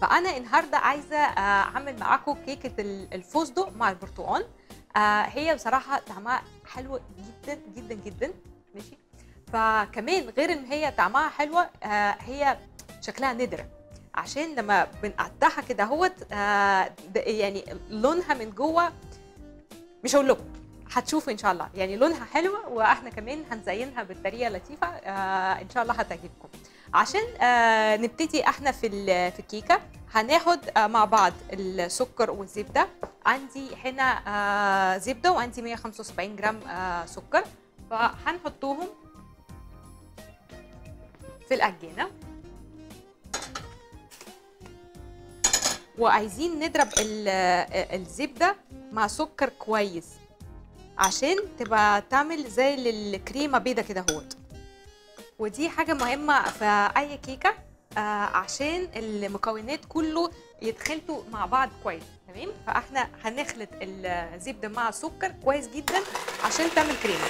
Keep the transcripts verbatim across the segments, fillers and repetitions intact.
فانا النهارده عايزه اعمل معاكم كيكه الفستق مع البرتقال. هي بصراحه طعمها حلو جدا جدا جدا، ماشي. فكمان غير ان هي طعمها حلوه، هي شكلها نادره، عشان لما بنقطعها كده اهوت يعني لونها من جوه مش هقول لكم، هتشوفوا ان شاء الله. يعني لونها حلوه، واحنا كمان هنزينها بالطريقه لطيفه، آه ان شاء الله هتعجبكم. عشان آه نبتدي احنا في في الكيكه، هناخد آه مع بعض السكر والزبده. عندي هنا آه زبده، وعندي مية وخمسة وسبعين جرام آه سكر، فهنحطوهم في العجينه. وعايزين نضرب الزبده مع سكر كويس، عشان تبقى تعمل زي الكريمه بيضه كده اهوت. ودي حاجه مهمه في اي كيكه، آه عشان المكونات كله يتخلطوا مع بعض كويس، تمام. فاحنا هنخلط الزبده مع السكر كويس جدا عشان تعمل كريمه.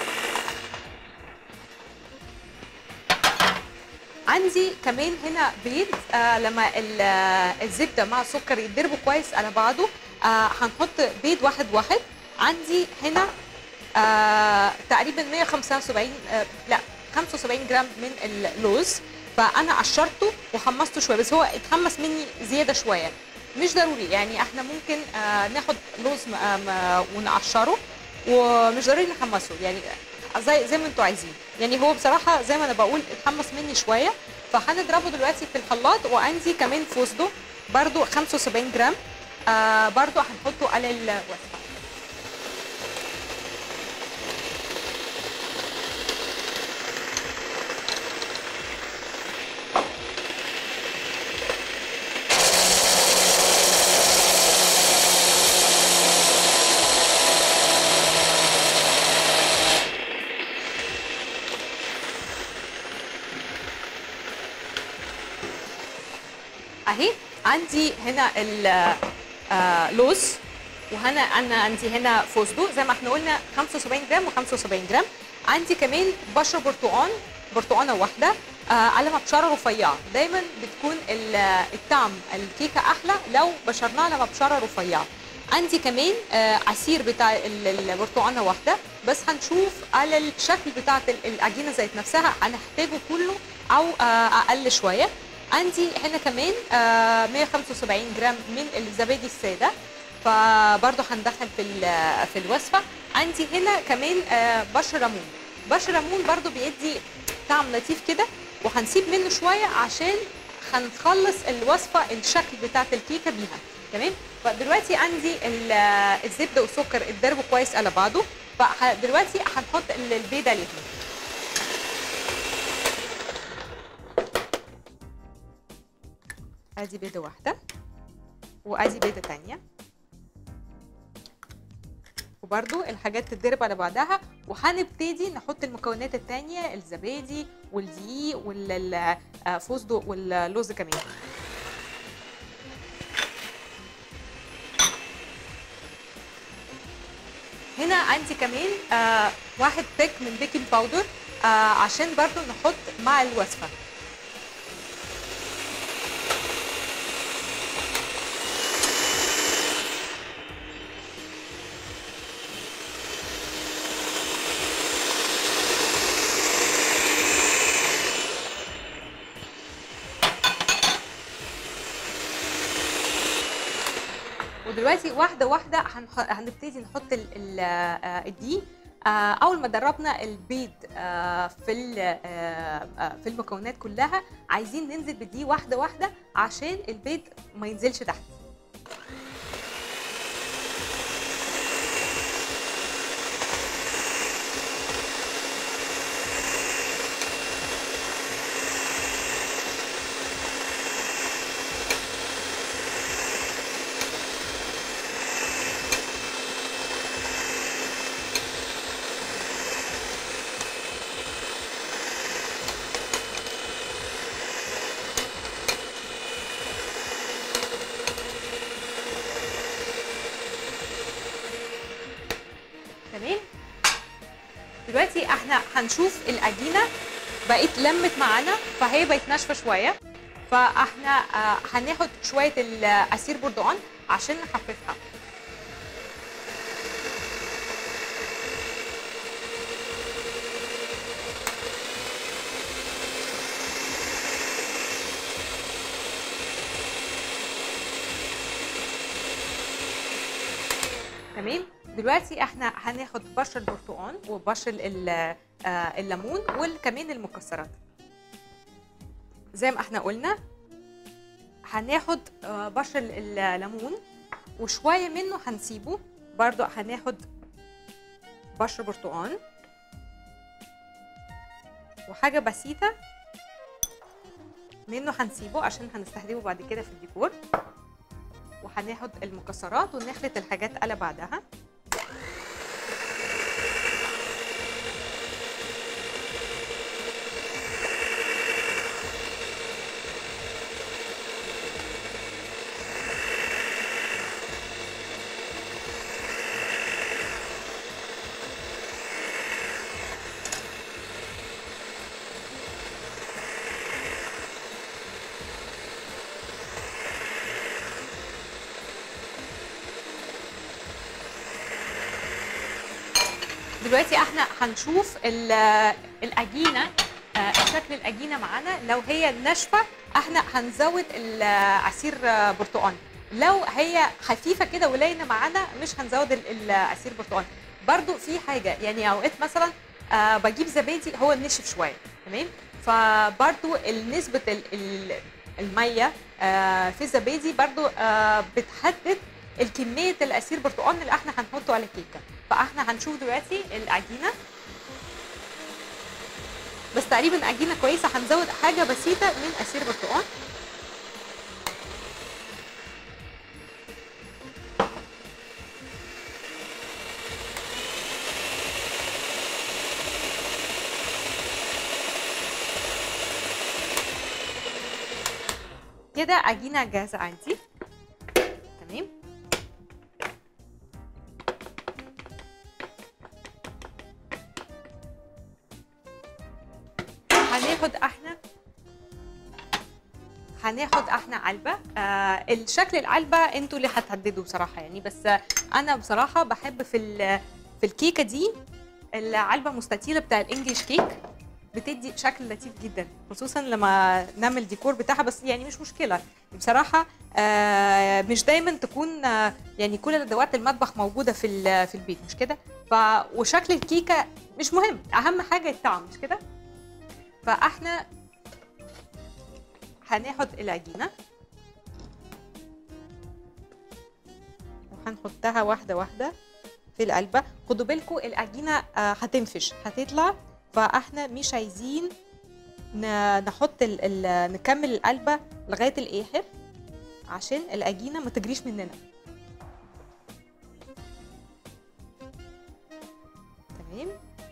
عندي كمان هنا بيض، آه لما الزبده مع السكر يتضربوا كويس على بعضه، آه هنحط بيض واحد واحد. عندي هنا آه تقريبا مية وخمسة وسبعين آه لا خمسة وسبعين جرام من اللوز، فانا قشرته وحمصته شويه، بس هو اتحمص مني زياده شويه، مش ضروري. يعني احنا ممكن آه ناخد لوز ونقشره، ومش ضروري نحمصه، يعني زي زي ما انتوا عايزين. يعني هو بصراحه زي ما انا بقول اتحمص مني شويه، فهنضربه دلوقتي في الخلاط. وعندي كمان فستق برده خمسة وسبعين جرام، آه برده هنحطه على الوصفه. اهي عندي هنا اللوز، وهنا انا عندي هنا فستق زي ما احنا قلنا خمسة وسبعين جرام وخمسة وسبعين جرام. عندي كمان بشره برتقان، برتقانه واحده آه على مبشره رفيعه. دايما بتكون الطعم الكيكه احلى لو بشرناها على مبشره رفيعه. عندي كمان آه عصير بتاع البرتقانه واحده، بس هنشوف على الشكل بتاعت العجينه ذات نفسها هنحتاجه كله او آه اقل شويه. عندي هنا كمان آه مية وخمسة وسبعين جرام من الزبادي الساده، فبرضه هندخل في في الوصفه. عندي هنا كمان آه بشر ليمون، بشر ليمون برضه بيدي طعم لطيف كده، وهنسيب منه شويه عشان هنخلص الوصفه الشكل بتاعت الكيكه بيها، تمام. فدلوقتي عندي الزبده والسكر اتضربوا كويس على بعضه، فدلوقتي هنحط البيضه عليهم. ادي بيضه واحده، وادي بيضه تانيه، وبرده الحاجات تتضرب على بعضها. وهنبتدي نحط المكونات التانيه، الزبادي والدقيق والفستق واللوز كمان. هنا عندي كمان آه واحد بيك من بيكنج باودر، آه عشان برده نحط مع الوصفه. ودلوقتي واحده واحده هنبتدي نحط الدقيق. اول ما دربنا البيض في في المكونات كلها، عايزين ننزل بالدقيق واحده واحده عشان البيض ما ينزلش تحت. تمام. دلوقتي احنا هنشوف العجينه بقت لمت معانا، فهي بقت ناشفه شويه، فاحنا آه هناخد شويه عصير برتقال عشان نخففها. تمام. دلوقتي احنا هناخد بشر البرتقال وبشر الليمون وكمان المكسرات. زي ما احنا قلنا هناخد بشر الليمون وشويه منه هنسيبه، برضو هناخد بشر برتقال وحاجه بسيطه منه هنسيبه عشان هنستخدمه بعد كده في الديكور، وهناخد المكسرات ونخلط الحاجات على بعضها. دلوقتي احنا هنشوف العجينه، شكل العجينه معانا. لو هي ناشفه احنا هنزود عصير برتقال، لو هي خفيفه كده ولينه معانا مش هنزود العصير برتقال. برضو في حاجه يعني اوقات مثلا بجيب زبادي هو نشف شويه، تمام، فبرضو نسبه الميه في الزبادي برضو بتحدد الكميه العصير برتقال اللي احنا هنحطه على الكيكه. فاحنا هنشوف دلوقتي العجينه، بس تقريبا عجينه كويسه. هنزود حاجه بسيطه من عصير برتقال. كده عجينه جاهزه عندي، تمام. هناخد احنا هناخد احنا علبه. آه الشكل العلبه انتوا اللي هتحددوا بصراحه يعني، بس انا بصراحه بحب في في الكيكه دي العلبه مستطيله بتاع الانجليش كيك، بتدي شكل لطيف جدا خصوصا لما نعمل ديكور بتاعها. بس يعني مش مشكله بصراحه، آه مش دايما تكون آه يعني كل ادوات المطبخ موجوده في في البيت، مش كده؟ ف وشكل الكيكه مش مهم، اهم حاجه الطعم، مش كده؟ فاحنا هناخد العجينه وهنحطها واحده واحده في العلبه. خدوا بالكم العجينه آه هتنفش، هتطلع، فاحنا مش عايزين نحط ال ال نكمل العلبه لغايه الاخر عشان العجينه ما تجريش مننا. تمام.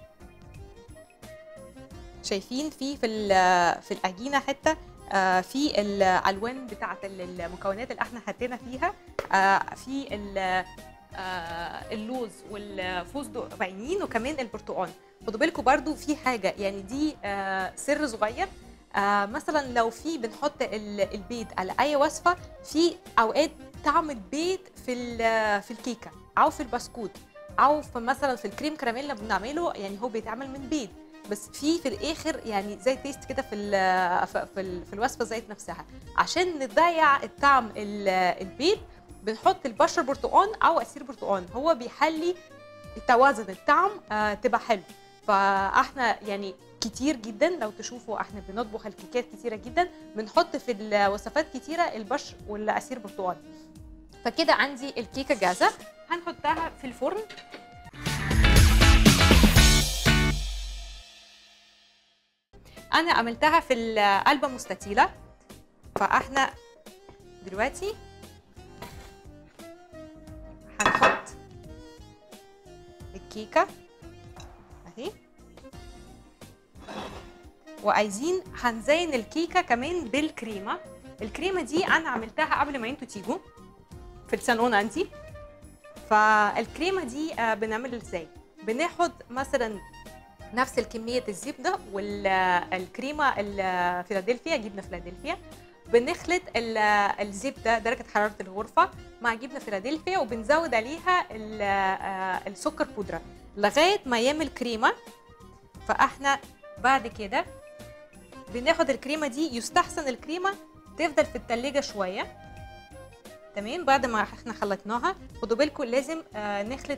شايفين في في في العجينه حته آه في الالوان بتاعه المكونات اللي احنا حطينا فيها، آه في آه اللوز والفستق باينين وكمان البرتقال. خدوا بالكم برضو في حاجه يعني دي آه سر صغير. آه مثلا لو في بنحط البيض على اي وصفه، في اوقات طعم البيض في في الكيكه او في البسكوت او في مثلا في الكريم كراميل اللي بنعمله، يعني هو بيتعمل من بيض، بس في في الاخر يعني زي تيست كده في في في الوصفه ذات نفسها. عشان نضيع الطعم البيض بنحط البشر برتقال او عصير برتقال، هو بيحلي توازن الطعم آه تبقى حلو. فاحنا يعني كتير جدا لو تشوفوا احنا بنطبخ الكيكات كتيره جدا بنحط في الوصفات كتيره البشر والعصير برتقال. فكده عندي الكيكه جاهزه، هنحطها في الفرن. انا عملتها في العلبه مستطيله، فاحنا دلوقتي هنحط الكيكه اهي، وعايزين هنزين الكيكه كمان بالكريمه. الكريمه دي انا عملتها قبل ما انتوا تيجوا في الصالون عندي. فالكريمه دي بنعمل ازاي؟ بناخد مثلا نفس الكميه الزبده والكريمه الفيلادلفيا، جبنه فيلادلفيا، بنخلط الزبده درجه حراره الغرفه مع جبنه فيلادلفيا، وبنزود عليها السكر بودره لغايه ما يعمل كريمه. فاحنا بعد كده بناخد الكريمه دي، يستحسن الكريمه تفضل في التلاجة شويه. تمام، بعد ما احنا خلطناها خدوا بالكم لازم آه نخلط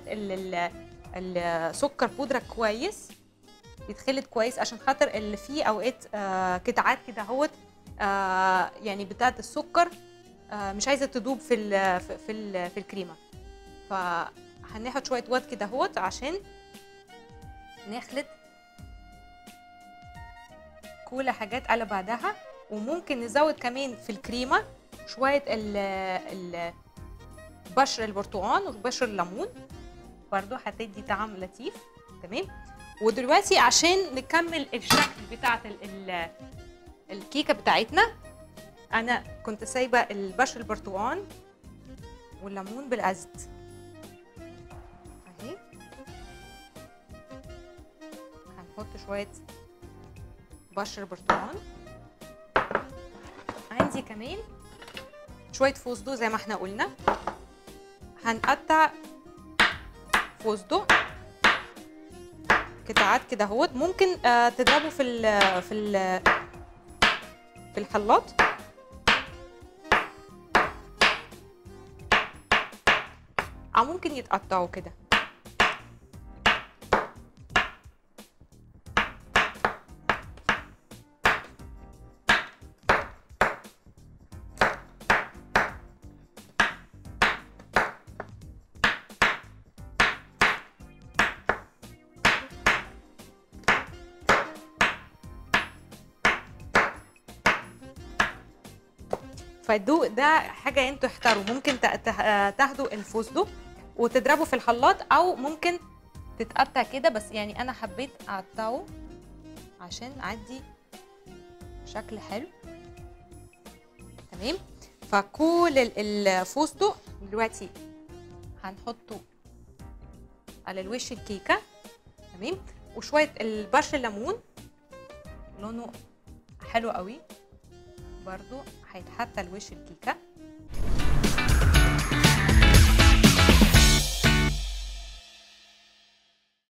السكر بودره كويس، يتخلط كويس عشان خاطر اللي فيه اوقات آه قطعات كده اهوت آه يعني بتاعه السكر آه مش عايزه تدوب في ال في ال في الكريمه. فهناخد شويه وقت كده اهوت عشان نخلط كل حاجات على بعضها. وممكن نزود كمان في الكريمه شويه ال ال بشر البرتقال وبشر الليمون، برضو هتدي طعم لطيف. تمام. ودلوقتي عشان نكمل الشكل بتاعت الكيكه بتاعتنا، انا كنت سايبه البشر البرتقال والليمون بالقصد اهي. هنحط شويه بشر برتقال. عندي كمان شويه فستق زي ما احنا قلنا، هنقطع فستق قطعات كده اهوت. ممكن آه تضربه في ال في ال في الخلاط او ممكن يتقطعوا كده. فالدوق ده حاجه انتوا اختاروا، ممكن تاخدوا الفستق وتضربوا في الخلاط او ممكن تتقطع كده، بس يعني انا حبيت اقطعه عشان اعدي شكل حلو. تمام. فكل الفستق دلوقتي هنحطه على الوش الكيكه. تمام. وشويه البشر الليمون لونه حلو قوي برضو هيتحط على وش الكيكه.